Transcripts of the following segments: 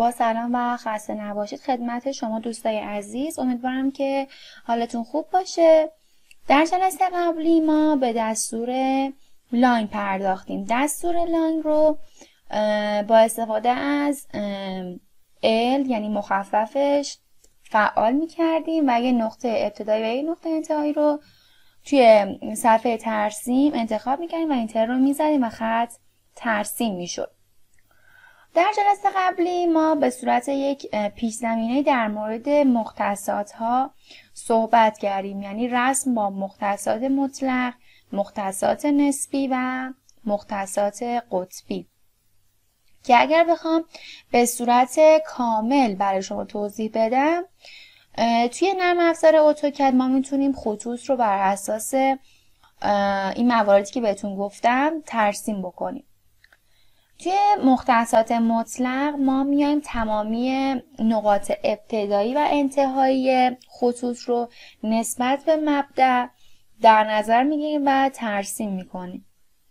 با سلام و خسته نباشید خدمت شما دوستای عزیز. امیدوارم که حالتون خوب باشه. در جلسه قبلی ما به دستور لاین پرداختیم. دستور لاین رو با استفاده از ال یعنی مخففش فعال می‌کردیم و یه نقطه ابتدایی و یه نقطه انتهایی رو توی صفحه ترسیم انتخاب می‌کردیم و اینتر رو می‌زدیم و خط ترسیم می‌شد. در جلسه قبلی ما به صورت یک پیش زمینه در مورد مختصات ها صحبت کردیم، یعنی رسم با مختصات مطلق، مختصات نسبی و مختصات قطبی، که اگر بخوام به صورت کامل برای شما توضیح بدم، توی نرم افزار اتوکد ما میتونیم خطوط رو بر اساس این مواردی که بهتون گفتم ترسیم بکنیم. توی مختصات مطلق ما میایم تمامی نقاط ابتدایی و انتهایی خطوط رو نسبت به مبدأ در نظر میگیریم و ترسیم میکنیم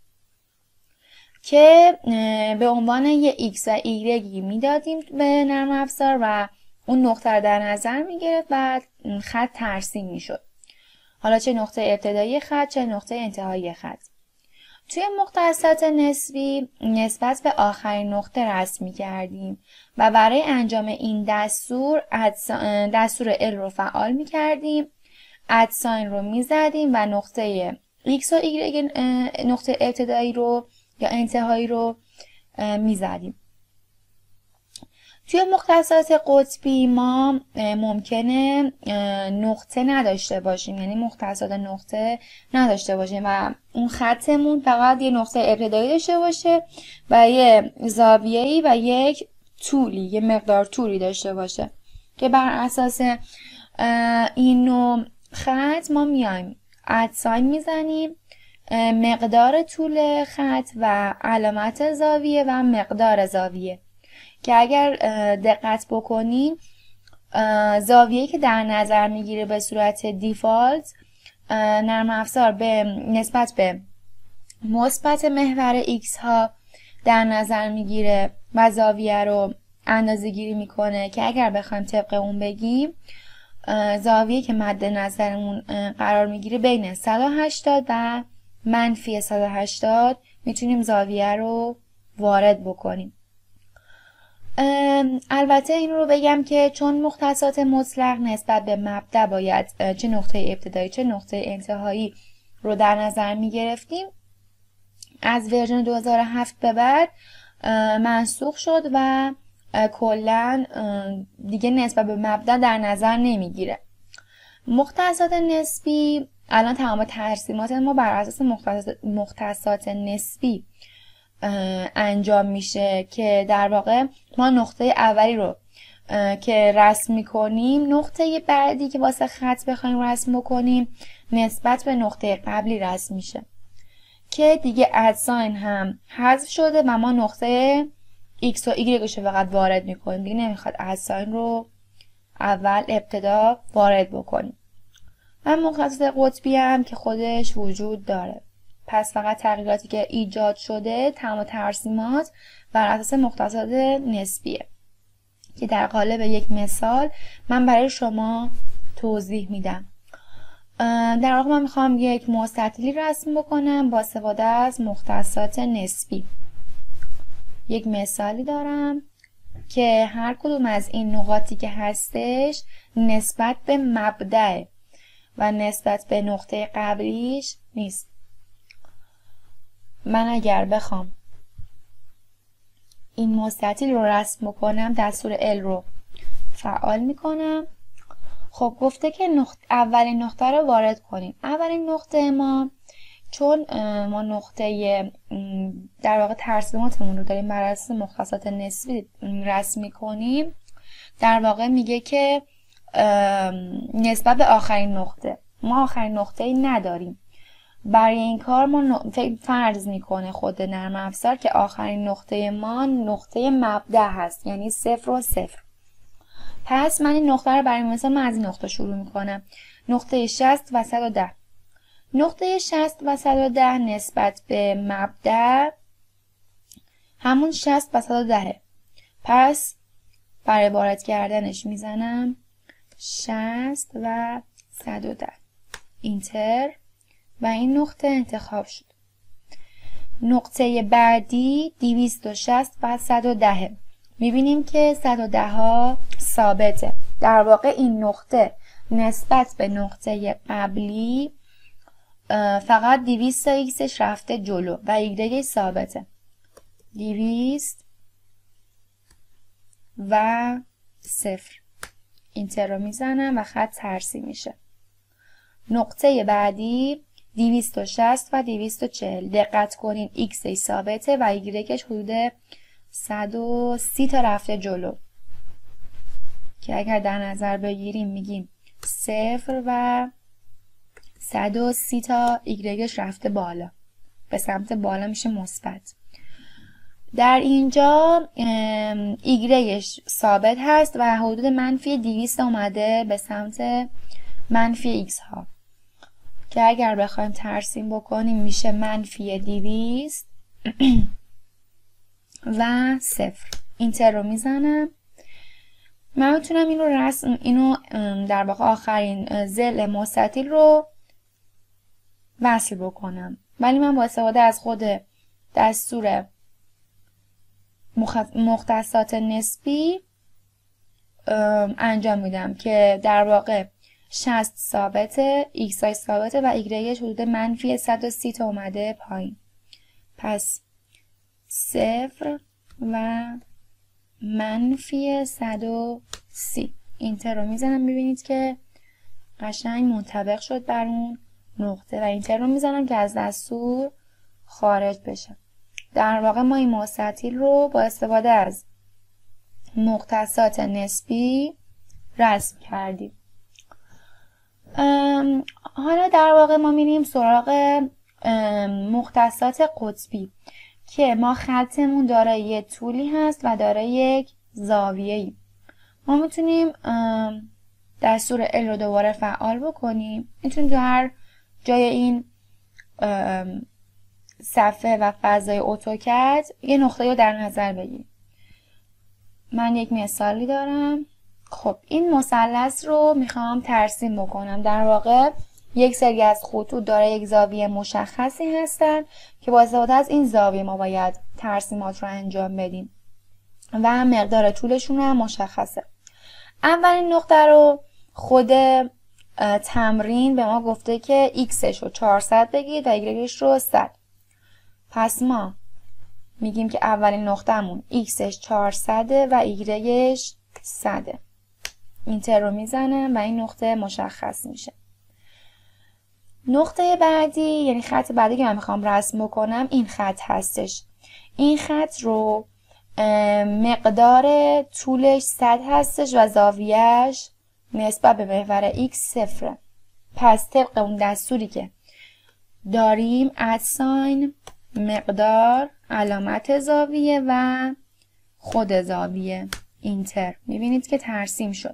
که به عنوان یه x و y میدادیم به نرم افزار و اون نقطه رو در نظر میگرفت و خط ترسیم میشد. حالا چه نقطه ابتدایی خط چه نقطه انتهایی خط. توی مختصات نسبی نسبت به آخرین نقطه رسم می‌کردیم و برای انجام این دستور ال رو فعال می‌کردیم، ادساین رو می‌زدیم و نقطه x و y نقطه ابتدایی رو یا انتهایی رو می‌زدیم. توی مختصات قطبی ما ممکنه نقطه نداشته باشیم، یعنی مختصات نقطه نداشته باشیم و اون خطمون فقط یه نقطه ابتدایی داشته باشه و یه زاویه‌ای و یک طولی، یه مقدار طولی داشته باشه که بر اساس این نوع خط ما میایم ادساین میزنیم، مقدار طول خط و علامت زاویه و مقدار زاویه، که اگر دقت بکنین زاویه‌ای که در نظر میگیره به صورت دیفالت نرم افزار به نسبت به مثبت محور x ها در نظر میگیره و زاویه رو اندازه گیری میکنه، که اگر بخوایم طبق اون بگیم زاویه که مد نظرمون قرار میگیره بین 180 و منفی 180 میتونیم زاویه رو وارد بکنیم. البته این رو بگم که چون مختصات مطلق نسبت به مبدأ باید چه نقطه ابتدایی چه نقطه انتهایی رو در نظر می گرفتیم، از ورژن 2007 به بعد منسوخ شد و کلا دیگه نسبت به مبدأ در نظر نمیگیره. مختصات نسبی الان تمام ترسیمات ما بر اساس مختصات نسبی انجام میشه، که در واقع ما نقطه اولی رو که رسم میکنیم، نقطه بعدی که واسه خط بخوایم رسم بکنیم نسبت به نقطه قبلی رسم میشه، که دیگه ادساین هم حذف شده و ما نقطه x و y رو فقط وارد میکنیم، دیگه نمیخواد ادساین رو اول ابتدا وارد بکنیم. و مختصات قطبی هم که خودش وجود داره، پس فقط تغییراتی که ایجاد شده تمام ترسیمات بر اساس مختصات نسبیه، که در قالب یک مثال من برای شما توضیح میدم. در واقع من میخوام یک مستطیلی رسم بکنم با استفاده از مختصات نسبی. یک مثالی دارم که هر کدوم از این نقاطی که هستش نسبت به مبدأ و نسبت به نقطه قبلیش نیست. من اگر بخوام این مستطیل رو رسم بکنم دستور ال رو فعال میکنم. خب گفته که اولین نقطه رو وارد کنیم. اولین نقطه ما، چون ما نقطه در واقع ترسیماتمون رو داریم بر اساس مختصات نسبی رسم میکنیم، در واقع میگه که نسبت به آخرین نقطه ما آخرین نقطه‌ای نداریم. برای این کار ما فرض میکنه خود نرم افزار که آخرین نقطه ما نقطه مبدأ هست، یعنی 0 و 0. پس من این نقطه رو برای مثال من از این نقطه شروع میکنم، نقطه 60 و 110. نقطه 60 و 110 نسبت به مبدأ همون 60 و 110. پس برای وارد کردنش میزنم 60 و 110. اینتر و این نقطه انتخاب شد. نقطه بعدی 260 و 110. میبینیم که 110 ها ثابته. در واقع این نقطه نسبت به نقطه قبلی فقط 200 تا ایکسش رفته جلو و ایگرگش ثابته. 200 و 0. اینتر رو میزنم و خط ترسی میشه. نقطه بعدی 260 و 240. دقت کنین ایکسش ثابته و ایگرگش حدود 130 تا رفته جلو که اگر در نظر بگیریم میگیم 0 و 130 تا ایگرگش رفته بالا، به سمت بالا میشه مثبت. در اینجا ایگرگش ثابت هست و حدود منفی 200 اومده به سمت منفی ایکس ها که اگر بخوایم ترسیم بکنیم میشه منفی 200 و 0. اینتر رو میزنم. من میتونم اینو در واقع آخرین ضلع مستطیل رو وصل بکنم، ولی من با استفاده از خود دستور مختصات نسبی انجام میدم که در واقع 60 ثابته، ایکس های ثابته و ایگرگش حدود منفی 130 تا اومده پایین. پس 0 و منفی 130. اینتر رو میزنم. میبینید که قشنگ منطبق شد بر اون نقطه و اینتر رو میزنم که از دستور خارج بشه. در واقع ما این مستطیل رو با استفاده از مختصات نسبی رسم کردیم. حالا در واقع ما میریم سراغ مختصات قطبی که ما خطمون داره یه طولی هست و داره یک زاویه‌ای. ما میتونیم دستور ال رو دوباره فعال بکنیم. میتونیم در هر جای این صفحه و فضای اتوکد یه نقطه رو در نظر بگیریم. من یک مثالی دارم. خب این مثلث رو میخوام ترسیم بکنم. در واقع یک سری از خطوط داره یک زاویه مشخصی هستن که با استفاده از این زاویه ما باید ترسیمات رو انجام بدیم و مقدار طولشون هم مشخصه. اولین نقطه رو خود تمرین به ما گفته که ایکسش رو 400 بگیرید و ایگرگش رو 100. پس ما میگیم که اولین نقطهمون ایکسش 400 و ایگرگش 100. اینتر رو میزنم و این نقطه مشخص میشه. نقطه بعدی یعنی خط بعدی که من میخوام رسم بکنم این خط هستش. این خط رو مقدار طولش 100 هستش و زاویهش نسبت به محور x 0. پس طبق اون دستوری که داریم ادساین مقدار علامت زاویه و خود زاویه اینتر. میبینید که ترسیم شد.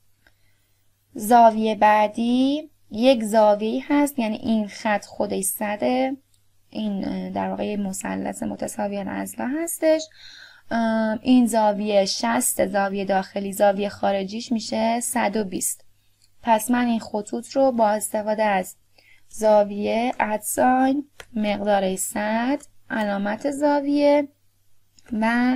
زاویه بعدی یک زاویه هست، یعنی این خط خودش 100. این در واقع مثلث متساوی الاضلاع هستش. این زاویه 60 زاویه داخلی، زاویه خارجیش میشه 120. پس من این خطوط رو با استفاده از زاویه ادساین مقدار 100 علامت زاویه و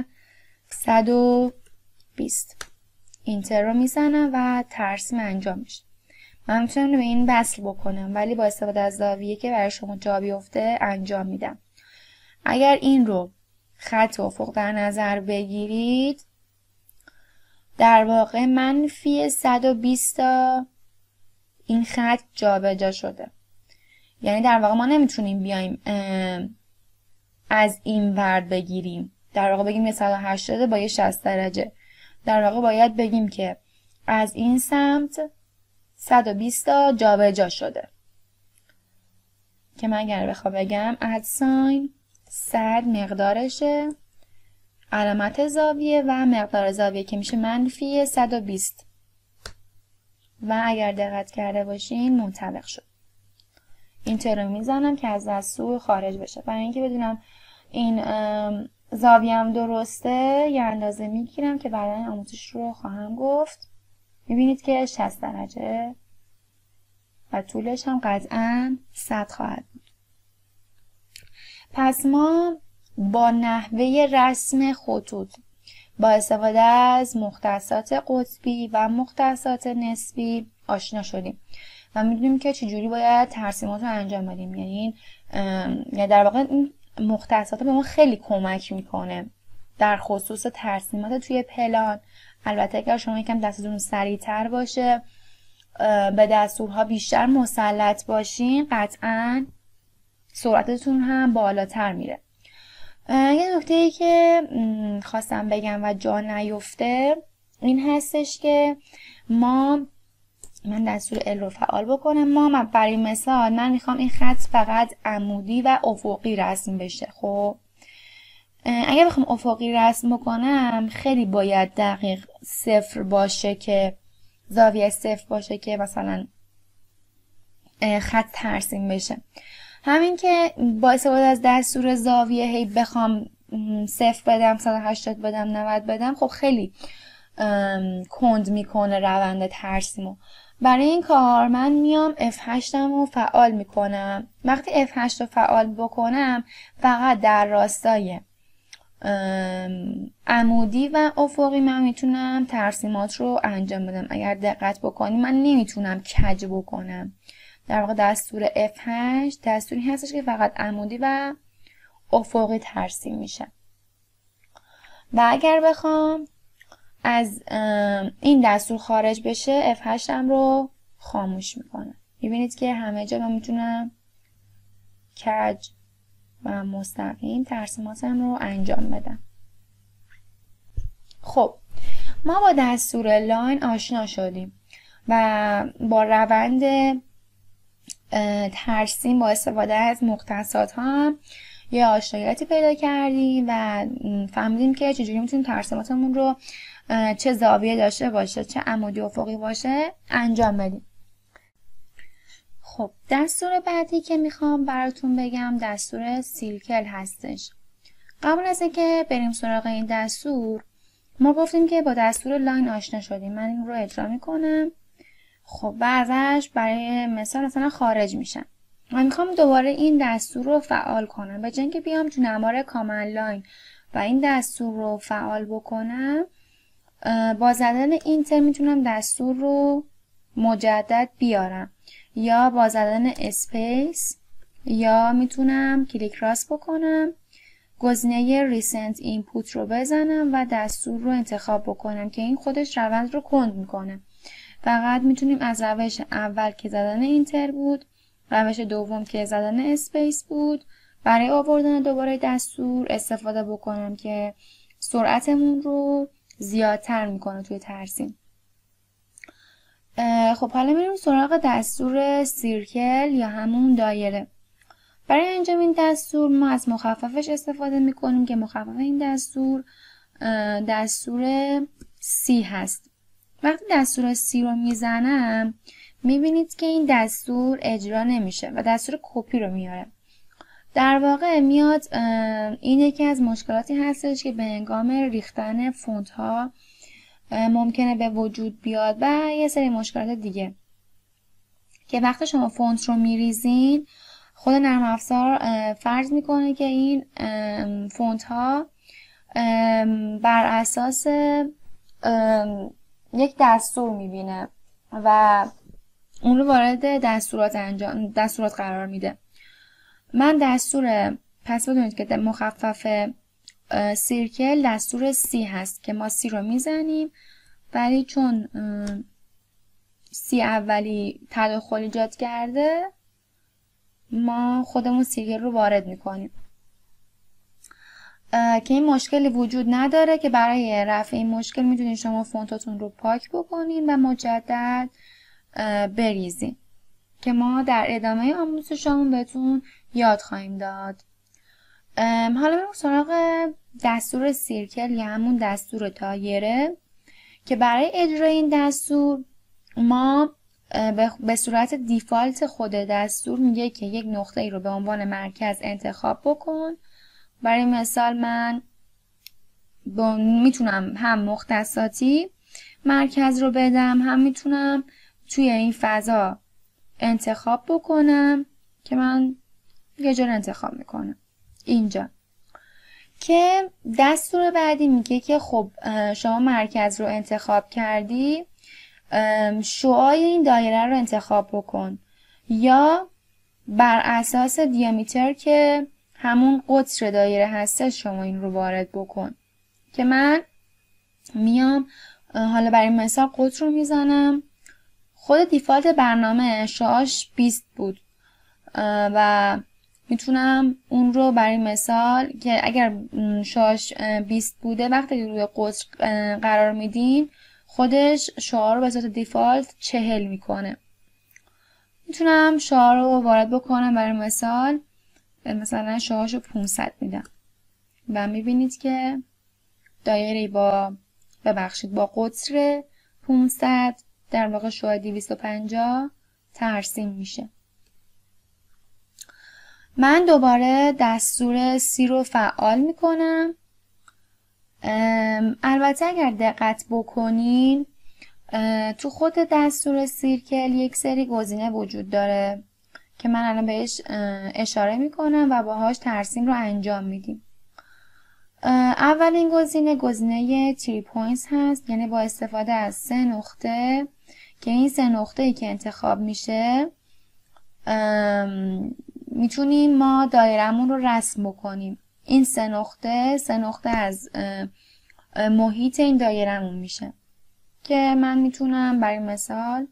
120 اینتر رو میزنم و ترسیم انجام میشه. من میتونم به این وصل بکنم ولی با استفاده از زاویه که برای شما جا بیفته انجام میدم. اگر این رو خط افق در نظر بگیرید در واقع منفی 120 تا این خط جابجا شده. یعنی در واقع ما نمیتونیم بیایم از این ور بگیریم. در واقع بگیم 180 با یه 60 درجه. در واقع باید بگیم که از این سمت 120 تا جابجا شده. که من اگر بخوام بگم ادساین 100 مقدارشه، علامت زاویه و مقدار زاویه که میشه منفی 120 و اگر دقت کرده باشین منطبق شد. اینتر رو میزنم که از دستور خارج بشه. برای اینکه بدونم این زاویه‌ام درسته یه اندازه میگیرم که بعدا آموزش رو خواهم گفت. میبینید که 60 درجه و طولش هم قطعا 100 خواهد بود. پس ما با نحوه رسم خطوط با استفاده از مختصات قطبی و مختصات نسبی آشنا شدیم و میدونیم که چجوری باید ترسیمات رو انجام بدیم. یعنی در واقع این مختصات به ما خیلی کمک میکنه در خصوص ترسیمات توی پلان. البته اگر شما یکم دستتون سریعتر باشه، به دستورها بیشتر مسلط باشین، قطعا سرعتتون هم بالاتر میره. یه نکته‌ای که خواستم بگم و جا نیفته این هستش که من دستور ال رو فعال بکنم. ما برای مثال من میخوام این خط فقط عمودی و افقی رسم بشه. خب اگه بخوام افقی رسم بکنم خیلی باید دقیق 0 باشه که زاویه 0 باشه که مثلا خط ترسیم بشه. همین که با استفاده از دستور زاویه هی بخوام 0 بدم، 180 بدم، 90 بدم، خب خیلی کند میکنه روند ترسیمو. برای این کار من میام F8 رو فعال میکنم. وقتی F8 رو فعال بکنم فقط در راستای عمودی و افقی من میتونم ترسیمات رو انجام بدم. اگر دقت بکنیم من نمیتونم کج بکنم. در واقع دستور F8 دستوری هستش که فقط عمودی و افقی ترسیم میشه. و اگر بخوام از این دستور خارج بشه F8 هم رو خاموش میکنم. میبینید که همه جا من میتونم کج و مستقیم ترسیماتم رو انجام بدم. خب ما با دستور لاین آشنا شدیم و با روند ترسیم با استفاده از مختصات ها هم یه آشناییتی پیدا کردیم و فهمیدیم که چجوری میتونیم ترسیماتمون رو چه زاویه داشته باشه، چه عمودی افقی باشه انجام بدیم. خب دستور بعدی که میخوام براتون بگم دستور سیرکل هستش. قبل از اینکه بریم سراغ این دستور ما گفتیم که با دستور لاین آشنا شدیم. من این رو اجرا میکنم. خب بعدش برای مثلا خارج میشم. من میخوام دوباره این دستور رو فعال کنم. به جای اینکه بیام تو نمار کامند لاین و این دستور رو فعال بکنم، با زدن اینتر میتونم دستور رو مجدد بیارم، یا با زدن اسپیس، یا میتونم کلیک راست بکنم، گزینه ریسنت اینپوت رو بزنم و دستور رو انتخاب بکنم که این خودش روند رو کند میکنه. فقط میتونیم از روش اول که زدن اینتر بود، روش دوم که زدن اسپیس بود، برای آوردن دوباره دستور استفاده بکنم که سرعتمون رو زیادتر میکنه توی ترسیم. خب حالا میریم سراغ دستور سیرکل یا همون دایره. برای انجام این دستور ما از مخففش استفاده میکنیم که مخفف این دستور C هست. وقتی دستور C رو میزنم میبینید که این دستور اجرا نمیشه و دستور کپی رو میاره. در واقع میاد این یکی از مشکلاتی هستش که به هنگام ریختن فونت ها ممکنه به وجود بیاد و یه سری مشکلات دیگه که وقتی شما فونت رو میریزین خود نرم افزار فرض میکنه که این فونت ها بر اساس یک دستور میبینه و اون رو وارد دستورات قرار میده. من پس بدونید که مخفف سیرکل دستور C هست که ما C رو میزنیم، ولی چون C اولی تداخل ایجاد کرده ما خودمون سیرکل رو وارد میکنیم که این مشکلی وجود نداره که برای رفع این مشکل میتونید شما فونتاتون رو پاک بکنین و مجدد بریزین که ما در ادامه آموزشمون بهتون یاد خواهیم داد. حالا بریم سراغ دستور سیرکل یا همون دستور دایره که برای اجرای این دستور ما به صورت دیفالت خود دستور میگه که یک نقطه ای رو به عنوان مرکز انتخاب بکن. برای مثال من میتونم هم مختصاتی مرکز رو بدم، هم میتونم توی این فضا انتخاب بکنم که من یه جور انتخاب میکنم اینجا. که دستور بعدی میگه که خب شما مرکز رو انتخاب کردی، شعاع این دایره رو انتخاب بکن، یا بر اساس دیامیتر که همون قطر دایره هستش شما این رو وارد بکن. که من میام حالا برای مثال قطر رو میزنم. خود دیفالت برنامه شعاعش 20 بود و میتونم اون رو برای مثال که اگر شعاعش 20 بوده وقتی روی قطر قرار میدین خودش شعاع رو به صورت دیفالت 40 میکنه. میتونم شعاع رو وارد بکنم برای مثال، مثلا شعاعش رو 500 میدم و میبینید که دایره با قطر 500 در واقع شعاع 250 ترسیم میشه. من دوباره دستور C رو فعال میکنم. البته اگر دقت بکنین تو خود دستور سیرکل یک سری گزینه وجود داره که من الان بهش اشاره میکنم و باهاش ترسیم رو انجام میدیم. اولین گزینه 3 points هست، یعنی با استفاده از 3 نقطه که این 3 نقطه‌ای که انتخاب میشه میتونیم ما دایرمون رو رسم بکنیم. این 3 نقطه از محیط این دایرمون میشه که من میتونم برای مثال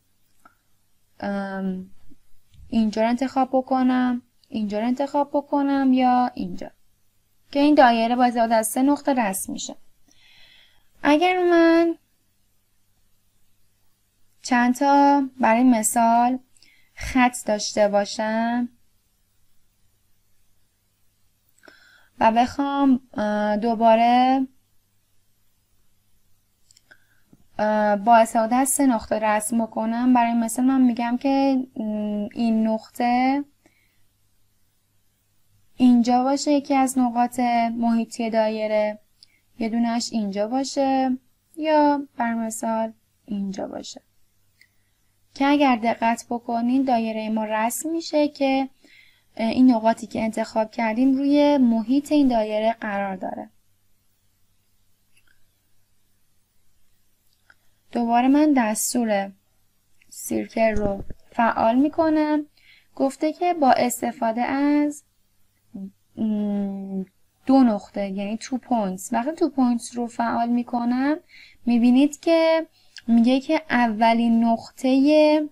اینجا رو انتخاب بکنم، اینجا رو انتخاب بکنم یا اینجا، که این دایره با استفاده از 3 نقطه رسم میشه. اگر من چند تا برای مثال خط داشته باشم و بخوام دوباره با استفاده از 3 نقطه رسم بکنم، برای مثال من میگم که این نقطه اینجا باشه، یکی از نقاط محیطی دایره، یه دونش اینجا باشه یا برای مثال اینجا باشه، که اگر دقت بکنین دایره ما رسم میشه که این نقاطی که انتخاب کردیم روی محیط این دایره قرار داره. دوباره من دستور سیرکل رو فعال میکنم. گفته که با استفاده از 2 نقطه یعنی 2 points، وقتی 2 points رو فعال میکنم میبینید که میگه که اولین نقطه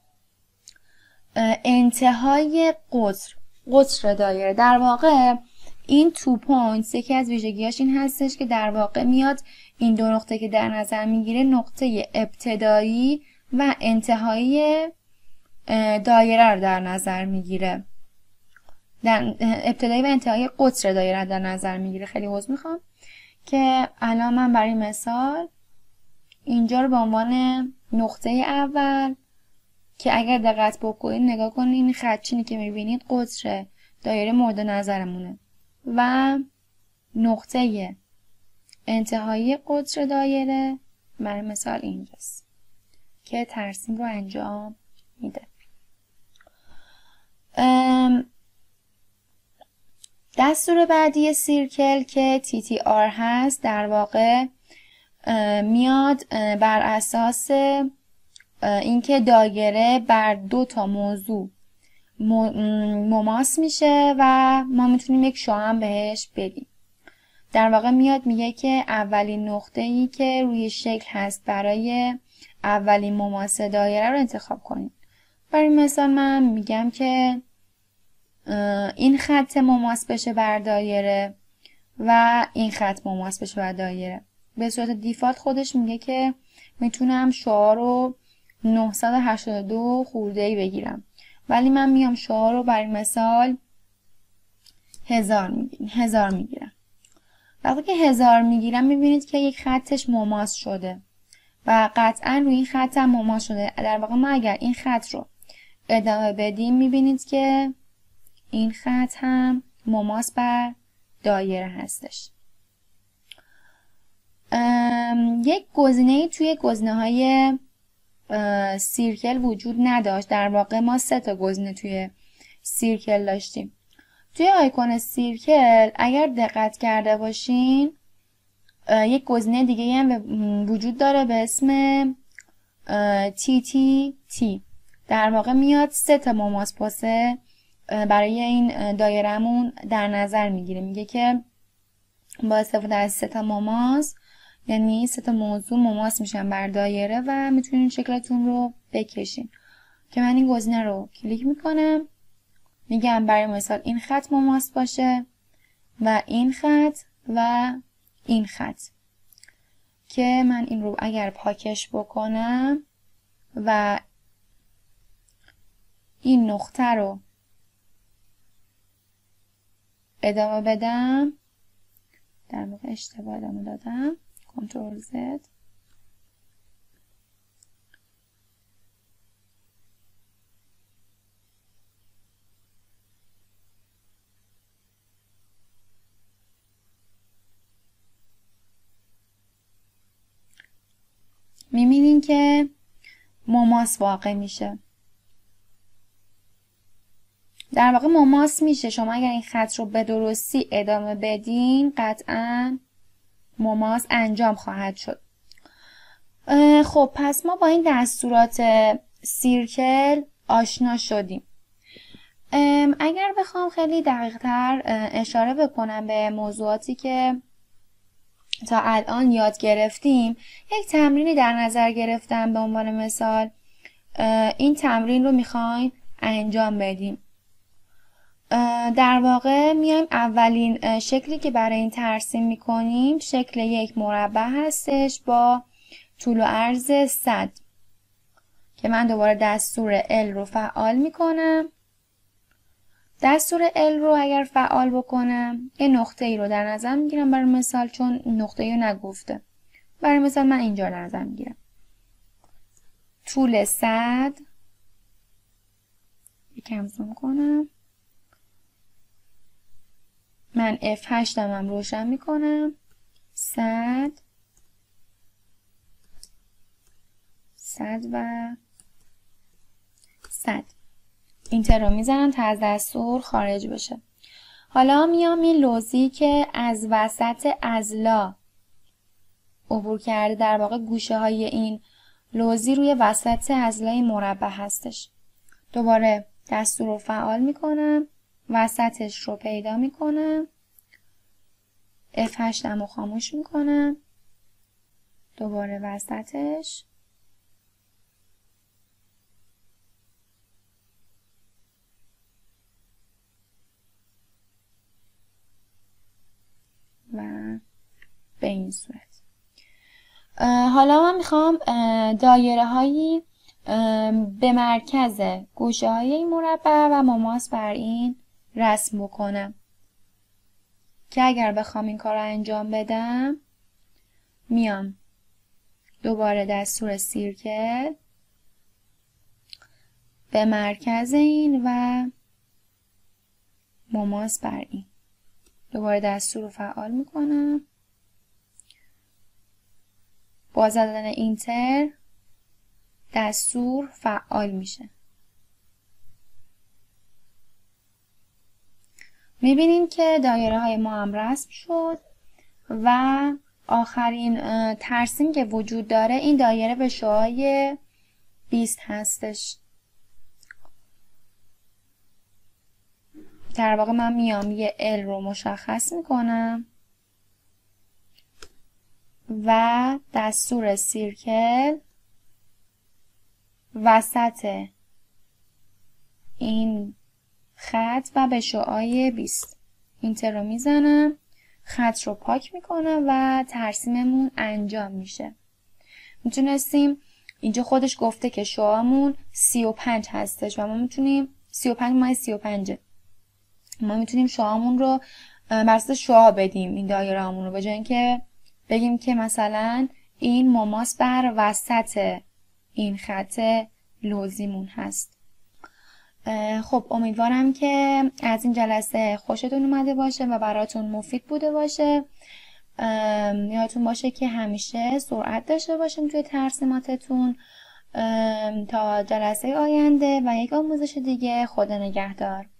انتهای قطر دایره، در واقع این 2 points یکی از ویژگیاش این هستش که در واقع میاد این 2 نقطه که در نظر میگیره نقطه ابتدایی و انتهایی دایره رو در نظر میگیره، در ابتدایی و انتهایی قطر دایره رو در نظر میگیره. خیلی عذر میخوام که الان من برای مثال اینجا رو به عنوان نقطه اول، که اگر دقت بکنید نگاه کنید این خطچینی که میبینید قطر دایره مورد نظرمونه و نقطه انتهایی قطر دایره برای مثال اینجاست که ترسیم رو انجام میده. دستور بعدی سیرکل که TTR هست در واقع میاد بر اساس اینکه دایره بر 2 تا موضوع مماس میشه و ما میتونیم یک شعاع هم بهش بدیم. در واقع میاد میگه که اولین نقطه‌ای که روی شکل هست برای اولین مماس دایره رو انتخاب کنید. برای مثال من میگم که این خط مماس بشه بر دایره و این خط مماس بشه بر دایره. به صورت دیفالت خودش میگه که میتونم شعاع رو 982 خورده‌ای بگیرم، ولی من میام شعاع رو برای مثال 1000 میگیرم. وقتی که 1000 میگیرم میبینید که یک خطش مماس شده و قطعا روی این خط هم مماس شده. در واقع ما اگر این خط رو ادامه بدیم میبینید که این خط هم مماس بر دایره هستش. یک گزینه توی گزینه‌های سیرکل وجود نداشت. در واقع ما 3 تا گزینه توی سیرکل داشتیم. توی آیکون سیرکل اگر دقت کرده باشین یک گزینه دیگه هم وجود داره به اسم TTT. در واقع میاد 3 تا مماس پاسه برای این دایرهمون در نظر میگیره. میگه که با استفاده از 3 تا مماس، یعنی 3 تا موضوع مماس میشن بر دایره و میتونین شکلتون رو بکشین. که من این گزینه رو کلیک میکنم، میگم برای مثال این خط مماس باشه و این خط و این خط. که من این رو اگر پاکش بکنم و این نقطه رو ادامه بدم، در واقع اشتباه ادامه دادم، کنترل زد، میبینین که مماس واقع میشه. در واقع مماس میشه. شما اگر این خط رو به درستی ادامه بدین قطعا مماس انجام خواهد شد. خب پس ما با این دستورات سیرکل آشنا شدیم. اگر بخوام خیلی دقیق تر اشاره بکنم به موضوعاتی که تا الان یاد گرفتیم، یک تمرینی در نظر گرفتم. به عنوان مثال این تمرین رو میخوایم انجام بدیم. در واقع میایم اولین شکلی که برای این ترسیم میکنیم شکل یک مربع هستش با طول و عرض 100 که من دوباره دستور L رو فعال میکنم. دستور L رو اگر فعال بکنم یه نقطه ای رو در نظر میگیرم برای مثال، چون نقطه ای رو نگفته. برای مثال من اینجا در نظر میگیرم. طول 100 یکم زوم کنم. من F8 هم روشن میکنم. 100 و 100. اینتر رو میزنم تا از دستور خارج بشه. حالا میام این لوزی که از وسط اضلاع عبور کرده، در واقع گوشه های این لوزی روی وسط اضلاع مربع هستش. دوباره دستور رو فعال میکنم، وسطش رو پیدا میکنم، F8 رو خاموش میکنم، دوباره وسطش، و به این صورت. حالا من میخوام دایره هایی به مرکز گوشه های این مربع و مماس بر این رسم بکنم که اگر بخوام این کار رو انجام بدم میام دوباره دستور سیرکل به مرکز این و مماس بر این، دوباره دستور رو فعال میکنم، با زدن اینتر دستور فعال میشه. میبینیم که دایره های ما هم رسم شد و آخرین ترسیم که وجود داره این دایره به شعاع 20 هستش. در واقع من میام یه L رو مشخص میکنم و دستور سیرکل وسط این خط و به شعاع 20 اینتر رو میزنم، خط رو پاک میکنم و ترسیممون انجام میشه. میتونستیم اینجا خودش گفته که شعاعمون 35 هستش و ما میتونیم 35 مایه 35 ما میتونیم شعاعمون رو بر اساس شعاع بدیم این دایره‌مون رو، به جای اینکه بگیم که مثلا این مماس بر وسط این خط لوزیمون هست. خب امیدوارم که از این جلسه خوشتون اومده باشه و براتون مفید بوده باشه. یادتون باشه که همیشه سرعت داشته باشیم توی ترسیماتتون. تا جلسه آینده و یک آموزش دیگه، خدا نگهدار.